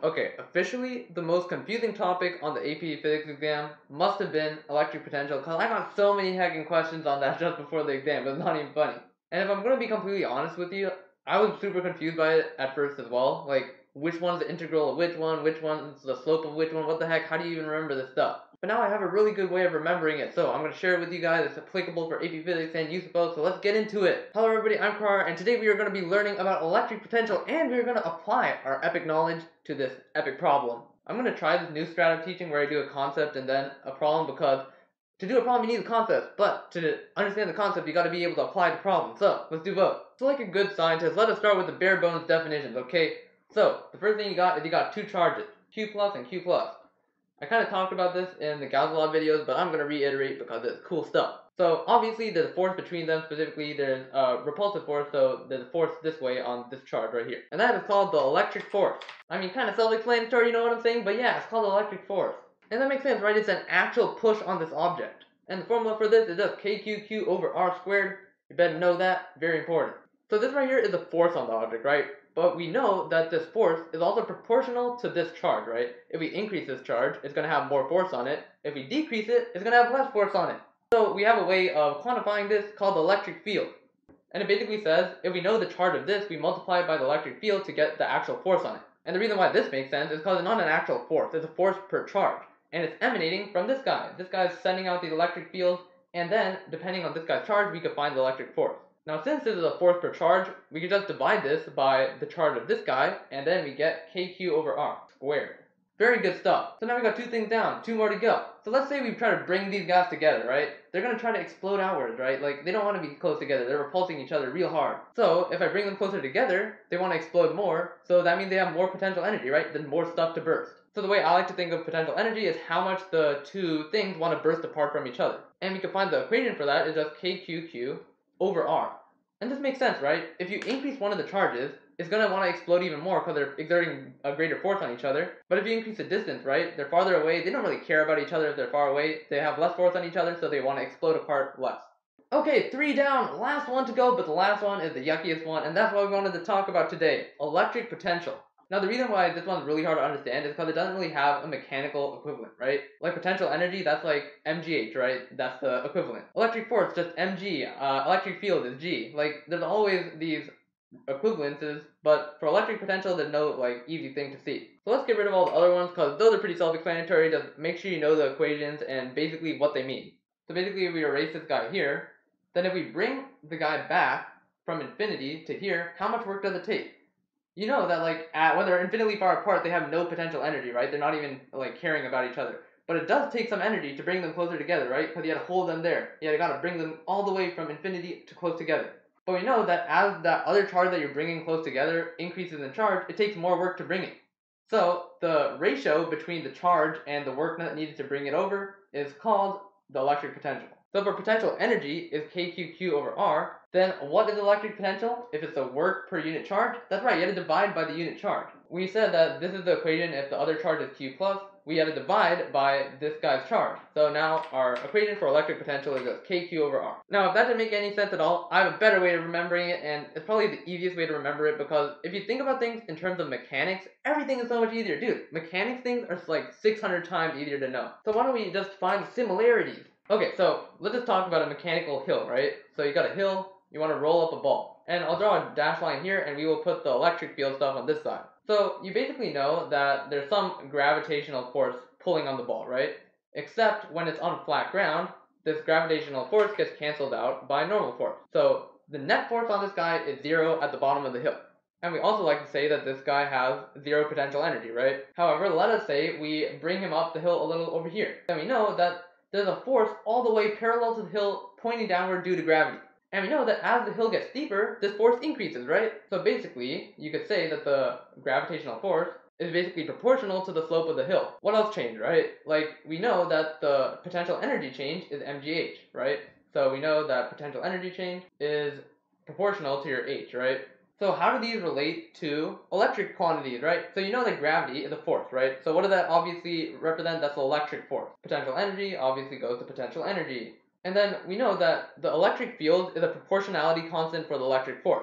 Okay, officially, the most confusing topic on the AP Physics exam must have been electric potential, because I got so many heckin' questions on that just before the exam, it's not even funny. And if I'm gonna be completely honest with you, I was super confused by it at first as well. Like, which one's the integral of which one's the slope of which one, what the heck, how do you even remember this stuff? But now I have a really good way of remembering it, so I'm going to share it with you guys. It's applicable for AP Physics and USFL, so let's get into it. Hello everybody, I'm Karar, and today we are going to be learning about electric potential, and we are going to apply our epic knowledge to this epic problem. I'm going to try this new strat of teaching where I do a concept and then a problem, because to do a problem you need the concept, but to understand the concept you got to be able to apply the problem. So, let's do both. So like a good scientist, let us start with the bare bones definitions, okay? So, the first thing you got is you got two charges, Q plus and Q plus. I kind of talked about this in the Gauss law videos, but I'm going to reiterate because it's cool stuff. So obviously there's a force between them, specifically there's a repulsive force, so there's a force this way on this charge right here. And that is called the electric force. I mean, kind of self-explanatory, you know what I'm saying? But yeah, it's called electric force. And that makes sense, right? It's an actual push on this object. And the formula for this is just KQQ over R squared. You better know that, very important. So this right here is the force on the object, right? But we know that this force is also proportional to this charge, right? If we increase this charge, it's going to have more force on it. If we decrease it, it's going to have less force on it. So we have a way of quantifying this called the electric field. And it basically says, if we know the charge of this, we multiply it by the electric field to get the actual force on it. And the reason why this makes sense is because it's not an actual force, it's a force per charge. And it's emanating from this guy. This guy's sending out these electric fields, and then, depending on this guy's charge, we can find the electric force. Now, since this is a force per charge, we can just divide this by the charge of this guy, and then we get KQ over R squared. Very good stuff. So now we got two things down, two more to go. So let's say we try to bring these guys together, right? They're going to try to explode outwards, right? Like, they don't want to be close together. They're repulsing each other real hard. So, if I bring them closer together, they want to explode more, so that means they have more potential energy, right? Then more stuff to burst. So the way I like to think of potential energy is how much the two things want to burst apart from each other. And we can find the equation for that is just KQQ over R. And this makes sense, right? If you increase one of the charges, it's going to want to explode even more because they're exerting a greater force on each other. But if you increase the distance, right, they're farther away, they don't really care about each other if they're far away. They have less force on each other, so they want to explode apart less. Okay, 3 down, last one to go, but the last one is the yuckiest one, and that's what we wanted to talk about today, electric potential. Now, the reason why this one's really hard to understand is because it doesn't really have a mechanical equivalent, right? Like potential energy, that's like mgh, right? That's the equivalent. Electric force, just mg. Electric field is g. Like, there's always these equivalences, but for electric potential, there's no, like, easy thing to see. So let's get rid of all the other ones, because those are pretty self-explanatory. Just make sure you know the equations and basically what they mean. So basically, if we erase this guy here, then if we bring the guy back from infinity to here, how much work does it take? You know that, like, when they're infinitely far apart, they have no potential energy, right? They're not even, like, caring about each other. But it does take some energy to bring them closer together, right? Because you had to hold them there. You got to bring them all the way from infinity to close together. But we know that as that other charge that you're bringing close together increases in charge, it takes more work to bring it. So the ratio between the charge and the work that needed to bring it over is called the electric potential. So if our potential energy is KQQ over R, then what is electric potential? If it's the work per unit charge, that's right, you have to divide by the unit charge. We said that this is the equation if the other charge is Q plus, we have to divide by this guy's charge. So now our equation for electric potential is just KQ over R. Now if that didn't make any sense at all, I have a better way of remembering it, and it's probably the easiest way to remember it, because if you think about things in terms of mechanics, everything is so much easier. Dude, mechanics things are like 600 times easier to know. So why don't we just find the similarities? Okay, so let's just talk about a mechanical hill, right? So you got a hill, you want to roll up a ball. And I'll draw a dash line here, and we will put the electric field stuff on this side. So you basically know that there's some gravitational force pulling on the ball, right? Except when it's on flat ground, this gravitational force gets canceled out by normal force. So the net force on this guy is 0 at the bottom of the hill. And we also like to say that this guy has 0 potential energy, right? However, let us say we bring him up the hill a little over here. Then we know that there's a force all the way parallel to the hill pointing downward due to gravity. And we know that as the hill gets steeper, this force increases, right? So basically, you could say that the gravitational force is basically proportional to the slope of the hill. What else changed, right? Like, we know that the potential energy change is mgh, right? So we know that potential energy change is proportional to your h, right? So how do these relate to electric quantities, right? So you know that gravity is a force, right? So what does that obviously represent? That's the electric force. Potential energy obviously goes to potential energy. And then we know that the electric field is a proportionality constant for the electric force.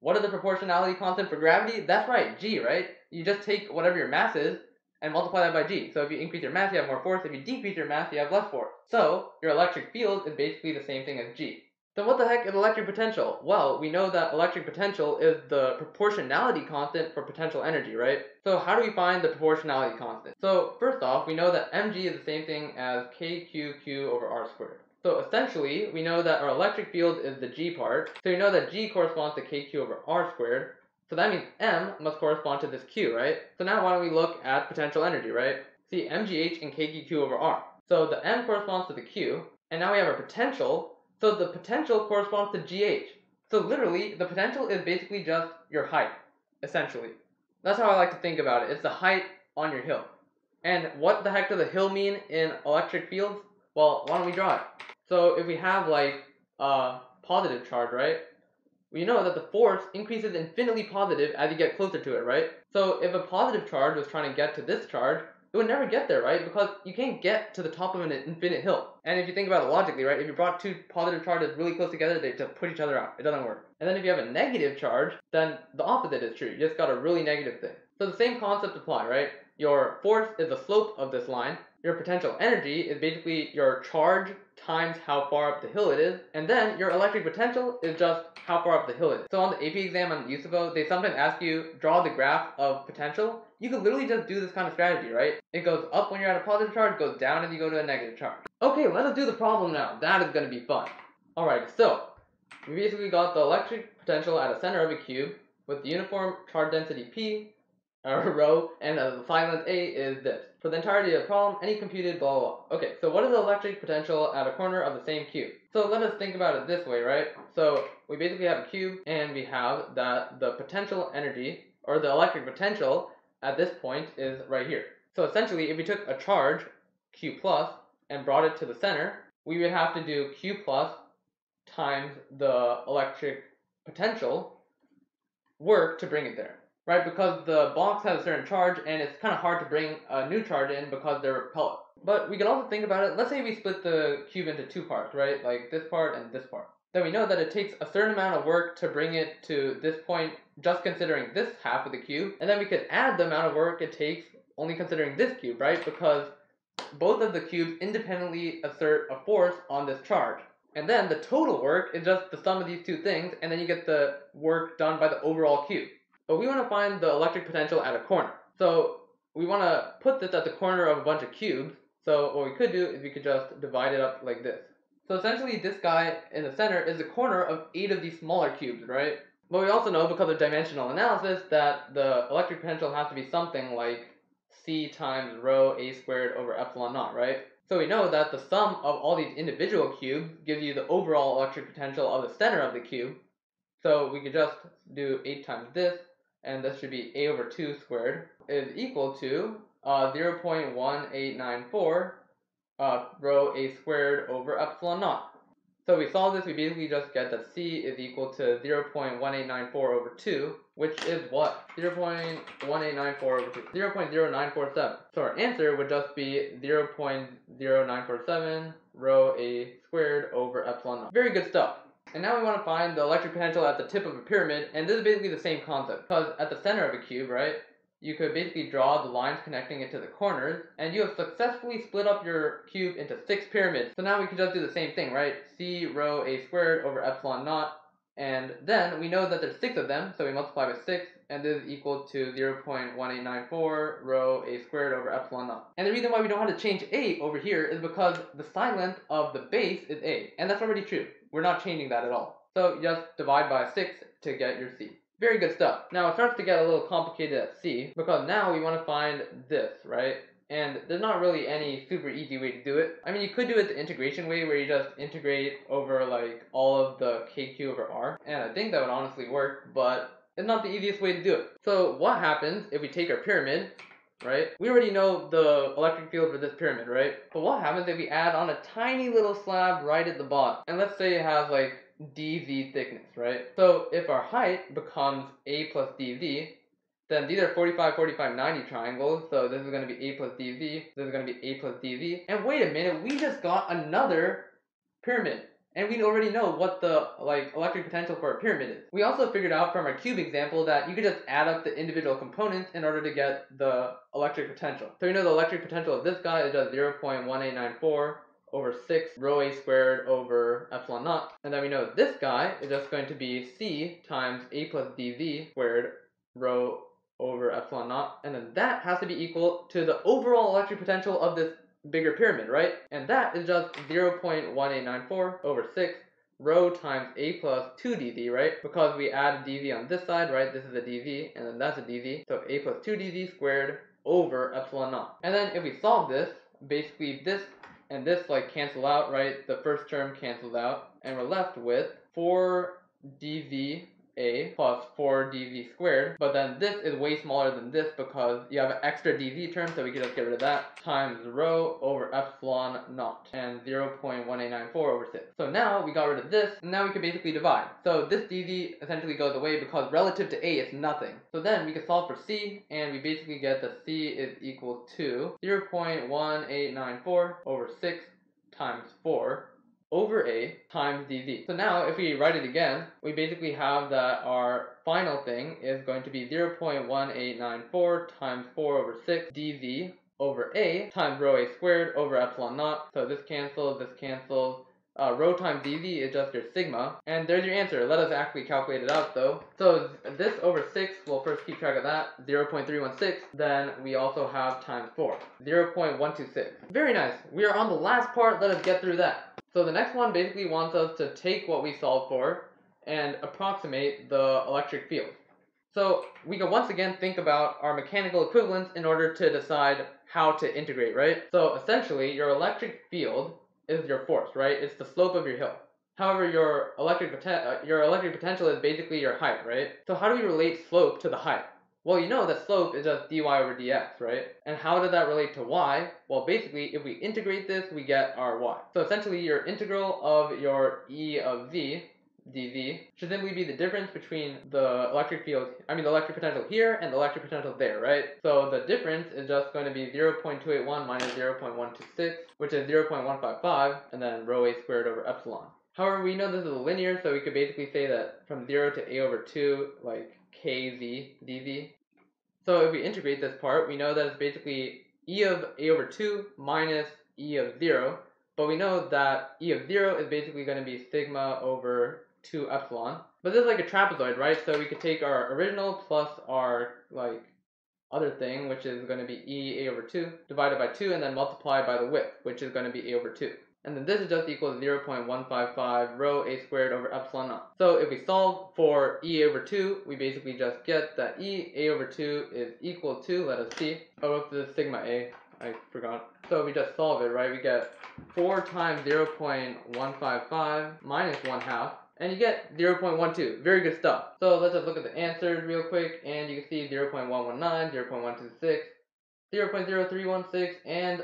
What is the proportionality constant for gravity? That's right, g, right? You just take whatever your mass is and multiply that by g. So if you increase your mass, you have more force. If you decrease your mass, you have less force. So your electric field is basically the same thing as g. Then what the heck is electric potential? Well, we know that electric potential is the proportionality constant for potential energy, right? So how do we find the proportionality constant? So first off, we know that mg is the same thing as kqqq over r squared. So essentially, we know that our electric field is the g part. So we know that g corresponds to kq over r squared. So that means m must correspond to this q, right? So now why don't we look at potential energy, right? See, mgh and kqqq over r. So the m corresponds to the q, and now we have our potential. So the potential corresponds to GH. So literally, the potential is basically just your height, essentially. That's how I like to think about it. It's the height on your hill. And what the heck does a hill mean in electric fields? Well, why don't we draw it? So if we have like a positive charge, right? We know that the force increases infinitely positive as you get closer to it, right? So if a positive charge was trying to get to this charge, it would never get there, right? Because you can't get to the top of an infinite hill. And if you think about it logically, right? If you brought two positive charges really close together, they just push each other out. It doesn't work. And then if you have a negative charge, then the opposite is true. You just got a really negative thing. So the same concepts apply, right? Your force is the slope of this line. Your potential energy is basically your charge times how far up the hill it is. And then your electric potential is just how far up the hill it is. So on the AP exam on USFO, they sometimes ask you, draw the graph of potential. You could literally just do this kind of strategy, right? It goes up when you're at a positive charge, goes down as you go to a negative charge. Okay, let us do the problem now. That is going to be fun. Alright, so we basically got the electric potential at a center of a cube with the uniform charge density P, rho, and the sine length A is this. For the entirety of the problem, any computed blah blah blah. Okay, so what is the electric potential at a corner of the same cube? So let us think about it this way, right? So we basically have a cube, and we have that the potential energy, or the electric potential, at this point is right here. So essentially, if we took a charge, Q plus, and brought it to the center, we would have to do Q plus times the electric potential work to bring it there. Right, because the box has a certain charge, and it's kind of hard to bring a new charge in because they're repellent. But we can also think about it, let's say we split the cube into two parts, right, like this part and this part. Then we know that it takes a certain amount of work to bring it to this point, just considering this half of the cube, and then we could add the amount of work it takes only considering this cube, right, because both of the cubes independently assert a force on this charge. And then the total work is just the sum of these two things, and then you get the work done by the overall cube. But we want to find the electric potential at a corner. So we want to put this at the corner of a bunch of cubes. So what we could do is we could just divide it up like this. So essentially this guy in the center is the corner of 8 of these smaller cubes, right? But we also know because of dimensional analysis that the electric potential has to be something like C times rho a squared over epsilon naught, right? So we know that the sum of all these individual cubes gives you the overall electric potential of the center of the cube. So we could just do 8 times this, and this should be a over 2 squared, is equal to 0.1894 rho a squared over epsilon naught. So we solve this, we basically just get that C is equal to 0.1894 over 2, which is what? 0.1894 over 2, 0.0947. So our answer would just be 0.0947 rho a squared over epsilon naught. Very good stuff. And now we want to find the electric potential at the tip of a pyramid, and this is basically the same concept, because at the center of a cube, right, you could basically draw the lines connecting it to the corners, and you have successfully split up your cube into 6 pyramids. So now we can just do the same thing, right? C rho a squared over epsilon naught, and then we know that there's 6 of them, so we multiply by 6, and this is equal to 0.1894 rho a squared over epsilon naught. And the reason why we don't have to change a over here is because the sine length of the base is a, and that's already true. We're not changing that at all. So you just divide by 6 to get your C. Very good stuff. Now it starts to get a little complicated at C, because now we want to find this, right? And there's not really any super easy way to do it. I mean, you could do it the integration way, where you just integrate over like all of the kq over r, and I think that would honestly work, but it's not the easiest way to do it. So what happens if we take our pyramid, right? We already know the electric field for this pyramid, right? But what happens if we add on a tiny little slab right at the bottom? And let's say it has like dz thickness, right? So if our height becomes a plus dz, then these are 45, 45, 90 triangles. So this is going to be a plus dz, this is going to be a plus dz. And wait a minute, we just got another pyramid. And we already know what the electric potential for a pyramid is. We also figured out from our cube example that you could just add up the individual components in order to get the electric potential. So we know the electric potential of this guy is just 0.1894 over 6 rho a squared over epsilon naught. And then we know this guy is just going to be c times a plus dv squared rho over epsilon naught. And then that has to be equal to the overall electric potential of this bigger pyramid, right? And that is just 0.1894 over 6 rho times a plus 2 dv, right? Because we add dv on this side, right? This is a dv, and then that's a dv. So a plus 2 dv squared over epsilon naught. And then if we solve this, basically this and this cancel out, right? The first term cancels out, and we're left with 4 dv a plus 4 dv squared, but then this is way smaller than this because you have an extra dv term, so we can just get rid of that, times rho over epsilon naught, and 0.1894 over 6. So now we got rid of this, and now we can basically divide. So this dv essentially goes away because relative to a it's nothing. So then we can solve for c, and we basically get that c is equal to 0.1894 over 6 times 4 over a times dv. So now if we write it again, we basically have that our final thing is going to be 0.1894 times 4 over 6 dv over a times rho a squared over epsilon naught. So this cancels, this cancels. Rho times dv is just your sigma, and there's your answer. Let us actually calculate it out though. So this over 6, we'll first keep track of that, 0.316, then we also have times 4, 0.126. Very nice. We are on the last part, let us get through that. So the next one basically wants us to take what we solved for and approximate the electric field. So we can once again think about our mechanical equivalents in order to decide how to integrate, right? So essentially, your electric field is your force, right? It's the slope of your hill. However, your electric potential is basically your height, right? So how do we relate slope to the height? Well, you know that slope is just dy over dx, right? And how does that relate to y? Well, basically, if we integrate this, we get our y. So essentially, your integral of your e of v, dv, should simply be the difference between the electric potential here and the electric potential there, right? So the difference is just going to be 0.281 minus 0.126, which is 0.155, and then rho a squared over epsilon. However, we know this is linear, so we could basically say that from 0 to a over 2, kz dv. So if we integrate this part, we know that it's basically e of a over 2 minus e of 0, but we know that e of 0 is basically going to be sigma over 2 epsilon. But this is like a trapezoid, right? So we could take our original plus our other thing, which is going to be e a over 2 divided by 2, and then multiplied by the width, which is going to be a over 2. And then this is just equal to 0.155 rho a squared over epsilon naught. So if we solve for e over 2, we basically just get that e a over 2 is equal to, let us see, this is sigma a, I forgot. So we just solve it, right? We get 4 times 0.155 minus 1 half, and you get 0.12. Very good stuff. So let's just look at the answers real quick, and you can see 0.119, 0.126, 0.0316, and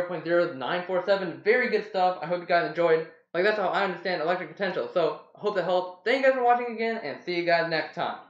0.0947. Very good stuff. I hope you guys enjoyed. That's how I understand electric potential. So, I hope that helped. Thank you guys for watching again, and see you guys next time.